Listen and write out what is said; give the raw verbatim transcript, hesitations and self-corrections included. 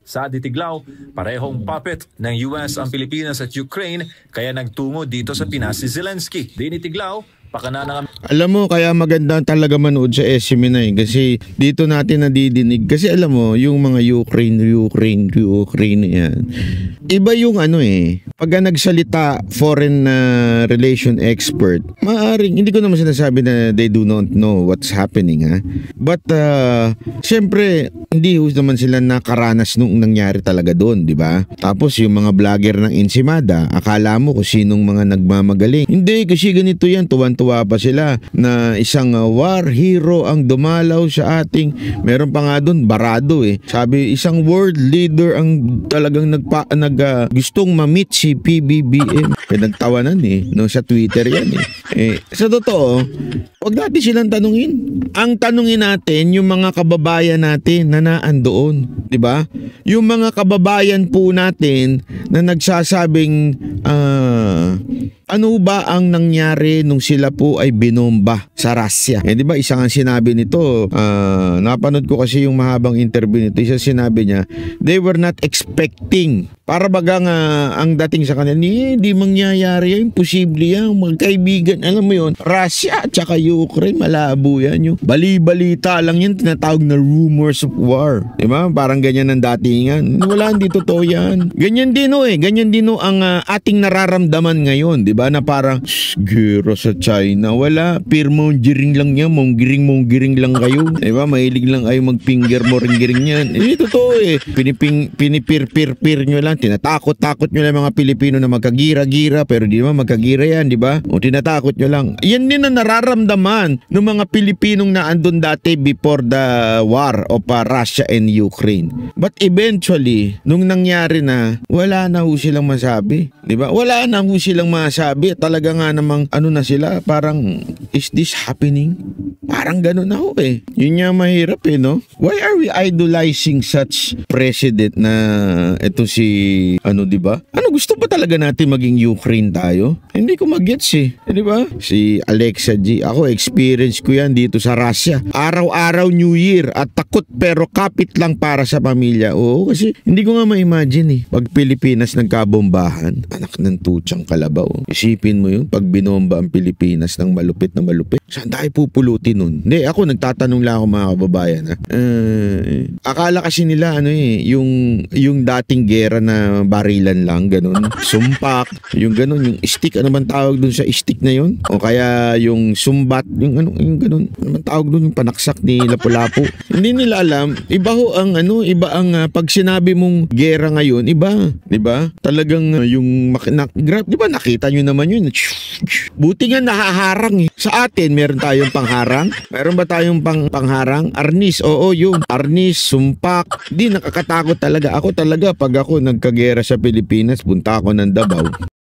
Sa Ditiglaw, parehong puppet ng U S ang Pilipinas at Ukraine kaya nagtungo dito sa Pinas si Zelensky. Dinitiglaw, pakana ng... Alam mo, kaya maganda talaga manood sa S M N eh, kasi dito natin nadidinig. Kasi alam mo, yung mga Ukraine, Ukraine, Ukraine yan. Iba yung ano eh, pagka nagsalita foreign uh, relation expert, maaring, hindi ko naman sinasabi na they do not know what's happening ha. But, uh, syempre, hindi ho naman sila nakaranas nung nangyari talaga doon, di ba? Tapos yung mga vlogger ng Ensimada, akala mo kung sinong mga nagmamagaling. Hindi, kasi ganito yan, tuwan-tuwa pa sila na isang uh, war hero ang dumalaw sa ating, meron pa nga doon, barado eh. Sabi, isang world leader ang talagang nagpa, nag, uh, gustong ma-meet si P B B M. Pinagtawanan eh, no, sa Twitter yan eh. Eh, sa totoo, huwag natin silang tanungin. Ang tanungin natin, yung mga kababayan natin na naan doon, di ba? Yung mga kababayan po natin na nagsasabing, ah, uh, ano ba ang nangyari nung sila po ay binomba sa Russia? Eh, di ba, isang ang sinabi nito, uh, napanood ko kasi yung mahabang interview nito, isa sinabi niya, they were not expecting. Para bagang uh, ang dating sa kanila, hindi, hindi mangyayari yan, imposible yan, magkaibigan, alam mo yun, Russia at saka Ukraine, malabo yan yung bali-balita lang yan, tinatawag na rumors of war. Di ba? Parang ganyan ang datingan. Wala, hindi totoo yan. Ganyan din o eh, ganyan din o ang uh, ating nararamdaman ngayon, di ba? Na parang, gero sa China, wala, peer mongering lang yan, mongering mongering lang kayo. Di ba? Mahilig lang kayo mag-finger mongering yan. Hindi totoo eh. Piniping, pinipir-pir-pir nyo lang, tinatakot-takot nyo lang mga Pilipino na magkagira-gira, pero di naman magkagira yan, di ba? O tinatakot nyo lang. Yan din ang nararamdaman ng mga Pilipinong na andun dati before the war of uh, Russia and Ukraine. But eventually, nung nangyari na, wala na ho silang masabi. Di ba? Wala na ho silang masabi. Talaga nga namang ano na sila, parang, is this happening? Parang gano'n na ho eh. Yun nga mahirap eh, no? Why are we idolizing such president na ito si, ano, di ba? Ano, gusto ba talaga natin maging Ukraine tayo? Hindi ko mag-gets eh. Eh, di ba? Si Alexa G. Ako, experience ko yan dito sa Russia. Araw-araw New Year at takot pero kapit lang para sa pamilya. Oo, kasi hindi ko nga ma-imagine eh. Pag Pilipinas nagkabombahan, anak ng tutsang kalabaw. Isipin mo yun, pag binomba ang Pilipinas ng malupit na malupit, saan tayo pupulutin nun? Hindi, ako nagtatanong lang ako mga kababayan ha. Uh, akala kasi nila ano eh, yung, yung dating gera na barilan lang, ganun. Sumpak, yung ganun, yung stick, ano man tawag dun sa stick na yun? O kaya yung sumbat, yung ano, yung ganun, ano man tawag dun, yung panaksak ni Lapu-Lapu. Hindi nila alam, iba ho ang ano, iba ang uh, pag sinabi mong gera ngayon, iba, di ba? Talagang uh, yung, na, grab, di ba nakita nyo naman yun? Buti nga nahaharang eh. Sa atin, meron tayong pangharang? Meron ba tayong pang, pangharang? Arnis, oo, yung arnis, sumpak, di nakakatakot talaga. Ako talaga, pag ako nagkagera sa Pilipinas, punta ako ng Davao.